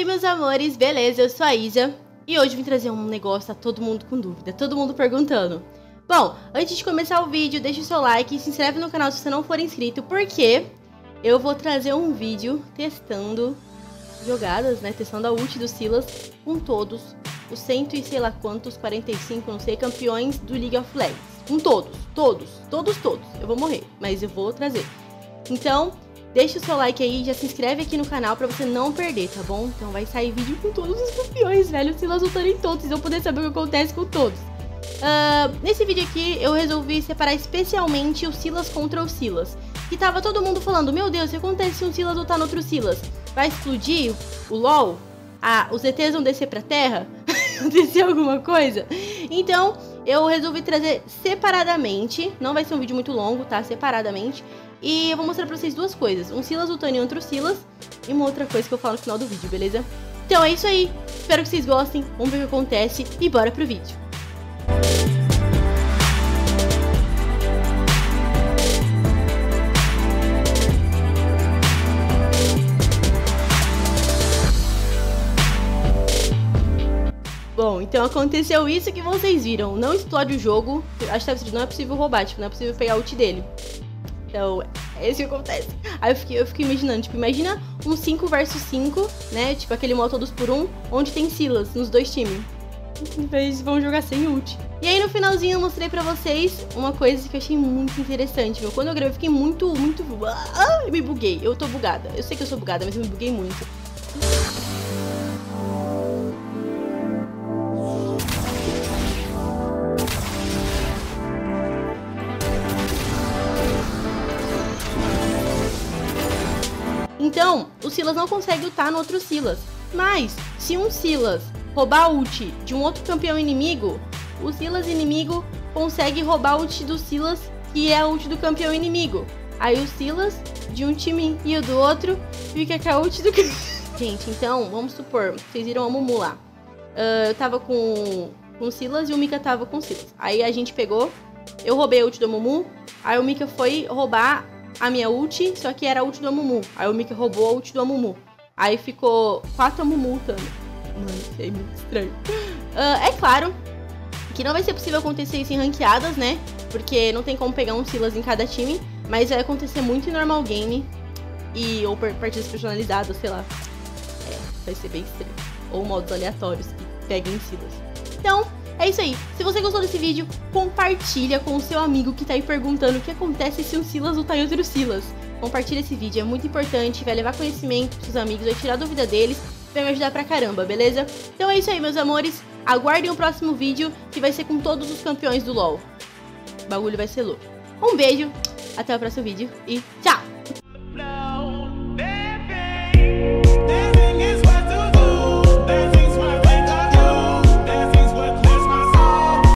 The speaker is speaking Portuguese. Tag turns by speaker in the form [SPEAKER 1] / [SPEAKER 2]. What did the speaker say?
[SPEAKER 1] meus amores, beleza? Eu sou a Isa e hoje eu vim trazer um negócio, tá todo mundo com dúvida, todo mundo perguntando. Bom, antes de começar o vídeo, deixa o seu like e se inscreve no canal se você não for inscrito, porque eu vou trazer um vídeo testando jogadas, né? Testando a ult do Silas com todos os 100 e sei lá quantos, 45, não sei, campeões do League of Legends. Com todos. Eu vou morrer, mas eu vou trazer. Então, deixa o seu like aí, já se inscreve aqui no canal pra você não perder, tá bom? Então vai sair vídeo com todos os campeões, velho. O Silas lutando em todos, vocês vão poder saber o que acontece com todos. Nesse vídeo aqui, eu resolvi separar especialmente o Silas contra o Silas. Que tava todo mundo falando, meu Deus, o que acontece se um Silas lutar no outro Silas? Vai explodir o LoL? Os ETs vão descer pra terra? Acontecer alguma coisa? Então, eu resolvi trazer separadamente. Não vai ser um vídeo muito longo, tá? Separadamente. E eu vou mostrar pra vocês duas coisas. Um Silas lutando em outro Silas. E uma outra coisa que eu falo no final do vídeo, beleza? Então é isso aí. Espero que vocês gostem. Vamos ver o que acontece. E bora pro vídeo. Bom, então aconteceu isso que vocês viram. Não explode o jogo. Acho que não é possível roubar, tipo, não é possível pegar o ult dele. Então, é isso que acontece. Aí eu fiquei imaginando, tipo, imagina um 5 versus 5, né? Tipo, aquele modo todos por um, onde tem Silas nos dois times. Eles vão jogar sem ult. E aí no finalzinho eu mostrei pra vocês uma coisa que eu achei muito interessante, meu. Quando eu gravei eu fiquei muito... eu me buguei. Eu tô bugada. Eu sei que eu sou bugada, mas eu me buguei muito. Então, o Silas não consegue ultar no outro Silas. Mas, se um Silas roubar a ult de um outro campeão inimigo, o Silas inimigo consegue roubar a ult do Silas, que é a ult do campeão inimigo. Aí o Silas de um time e o do outro fica com a ult do... Gente, então, vamos supor, vocês viram a Mumu lá. Eu tava com o Silas e o Mika tava com o Silas. Aí a gente pegou, eu roubei a ult do Mumu, aí o Mika foi roubar a minha ult, só que era a ult do Amumu. Aí o Mika roubou a ult do Amumu. Aí ficou 4 Amumu ultando. Mano, isso é muito estranho. É claro que não vai ser possível acontecer isso em ranqueadas, né? Porque não tem como pegar um Silas em cada time. Mas vai acontecer muito em normal game. Ou partidas personalizadas, sei lá. Vai ser bem estranho. Ou modos aleatórios que peguem Silas. Então, é isso aí. Se você gostou desse vídeo, compartilha com o seu amigo que tá aí perguntando o que acontece se um Silas lutar em outro Silas. Compartilha esse vídeo, é muito importante, vai levar conhecimento pros seus amigos, vai tirar a dúvida deles, vai me ajudar pra caramba, beleza? Então é isso aí, meus amores. Aguardem o próximo vídeo, que vai ser com todos os campeões do LoL. O bagulho vai ser louco. Um beijo, até o próximo vídeo e tchau!